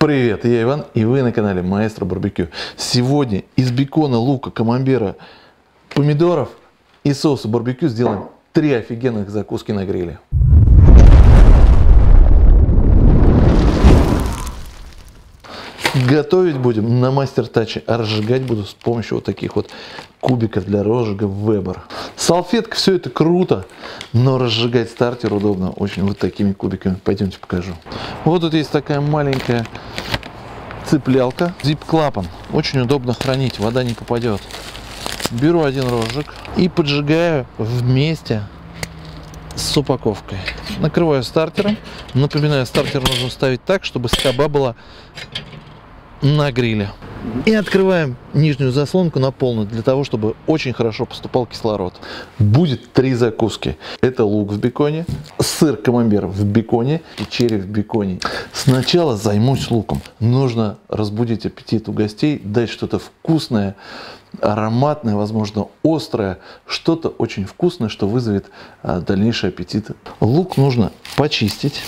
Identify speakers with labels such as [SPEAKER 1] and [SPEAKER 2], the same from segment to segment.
[SPEAKER 1] Привет, я Иван, и вы на канале Маэстро Барбекю. Сегодня из бекона, лука, камамбера, помидоров и соуса барбекю сделаем 3 офигенных закуски на гриле. Готовить будем на мастер-таче, а разжигать буду с помощью вот таких вот кубиков для розжига Weber. Салфетка, все это круто, но разжигать стартер удобно очень вот такими кубиками. Пойдемте покажу. Вот тут есть такая маленькая цеплялка, зип-клапан. Очень удобно хранить, вода не попадет. Беру один розжиг и поджигаю вместе с упаковкой. Накрываю стартером. Напоминаю, стартер нужно ставить так, чтобы скоба была на гриле. И открываем нижнюю заслонку на полную, для того, чтобы очень хорошо поступал кислород. Будет 3 закуски. Это лук в беконе, сыр камамбер в беконе и черри в беконе. Сначала займусь луком. Нужно разбудить аппетит у гостей, дать что-то вкусное, ароматное, возможно, острое, что-то очень вкусное, что вызовет дальнейший аппетит. Лук нужно почистить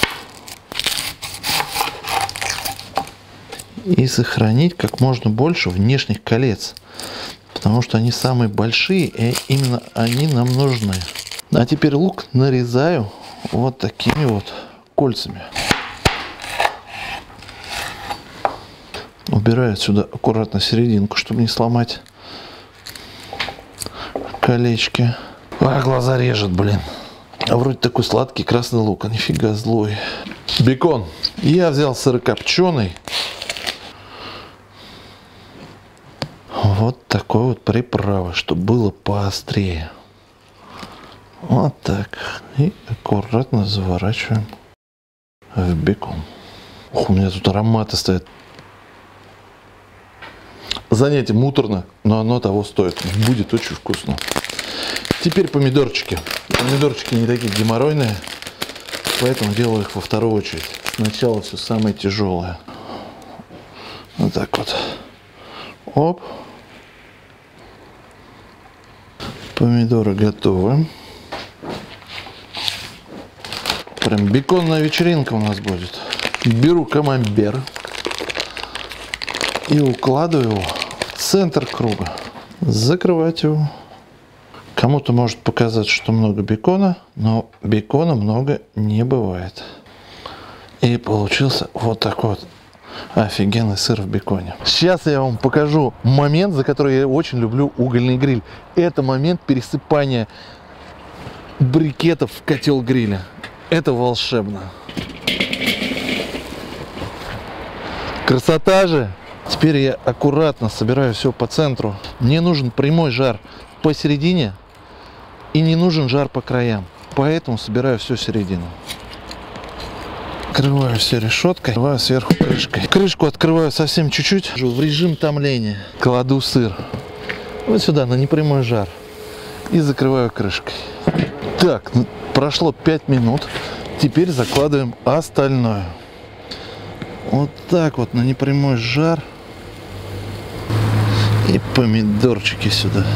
[SPEAKER 1] и сохранить как можно больше внешних колец, потому что они самые большие, и именно они нам нужны. А теперь лук нарезаю вот такими вот кольцами. Убираю отсюда аккуратно серединку, чтобы не сломать колечки. А глаза режет, блин. А вроде такой сладкий красный лук, а нифига злой. Бекон. Я взял сырокопченый. Вот такой вот приправы, чтобы было поострее. Вот так. И аккуратно заворачиваем в бекон. Ух, у меня тут ароматы стоят. Занятие муторно, но оно того стоит. Будет очень вкусно. Теперь помидорчики. Помидорчики не такие геморройные, поэтому делаю их во вторую очередь. Сначала все самое тяжелое. Вот так вот. Оп. Помидоры готовы. Прям беконная вечеринка у нас будет. Беру камамбер и укладываю его в центр круга. Закрывать его. Кому-то может показаться, что много бекона, но бекона много не бывает. И получился вот такой вот офигенный сыр в беконе. Сейчас я вам покажу момент, за который я очень люблю угольный гриль. Это момент пересыпания брикетов в котел гриля. Это волшебно. Красота же! Теперь я аккуратно собираю все по центру. Мне нужен прямой жар посередине и не нужен жар по краям. Поэтому собираю все в середину. Открываю все решеткой, открываю сверху крышкой. Крышку открываю совсем чуть-чуть, в режим томления. Кладу сыр вот сюда, на непрямой жар. И закрываю крышкой. Так, прошло 5 минут. Теперь закладываем остальное. Вот так вот, на непрямой жар. И помидорчики сюда.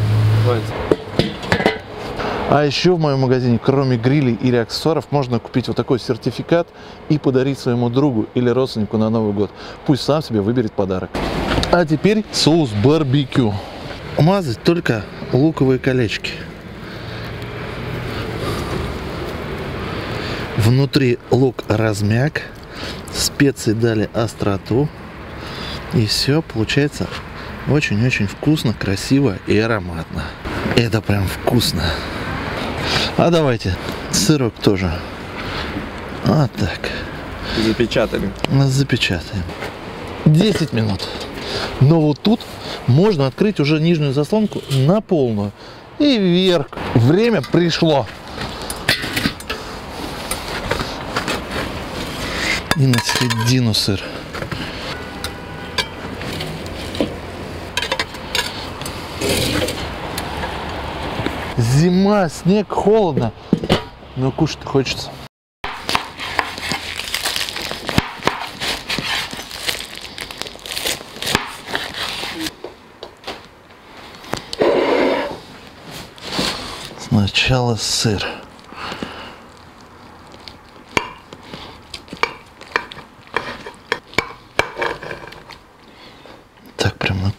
[SPEAKER 1] А еще в моем магазине, кроме грилей или аксессуаров, можно купить вот такой сертификат и подарить своему другу или родственнику на Новый год. Пусть сам себе выберет подарок. А теперь соус барбекю. Мазать только луковые колечки. Внутри лук размяк, специи дали остроту. И все получается очень-очень вкусно, красиво и ароматно. Это прям вкусно. А давайте сырок тоже. Вот так.
[SPEAKER 2] Запечатали.
[SPEAKER 1] Запечатаем. 10 минут. Но вот тут можно открыть уже нижнюю заслонку на полную. И вверх. Время пришло. И на середину сыр. Зима, снег, холодно, но кушать хочется. Сначала сыр.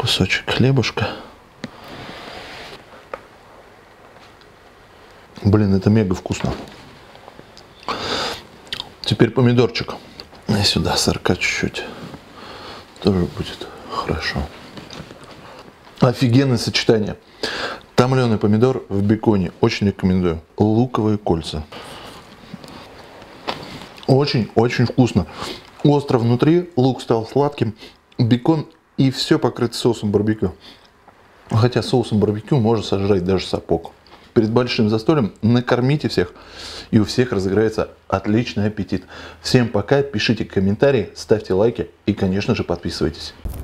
[SPEAKER 1] Кусочек хлебушка. Блин, это мега вкусно. Теперь помидорчик. И сюда сырка чуть-чуть. Тоже будет хорошо. Офигенное сочетание. Томленый помидор в беконе. Очень рекомендую. Луковые кольца. Очень-очень вкусно. Остро внутри, лук стал сладким, бекон и все покрыто соусом барбекю. Хотя соусом барбекю можно сожрать даже сапог. Перед большим застольем накормите всех, и у всех разыграется отличный аппетит. Всем пока, пишите комментарии, ставьте лайки и, конечно же, подписывайтесь.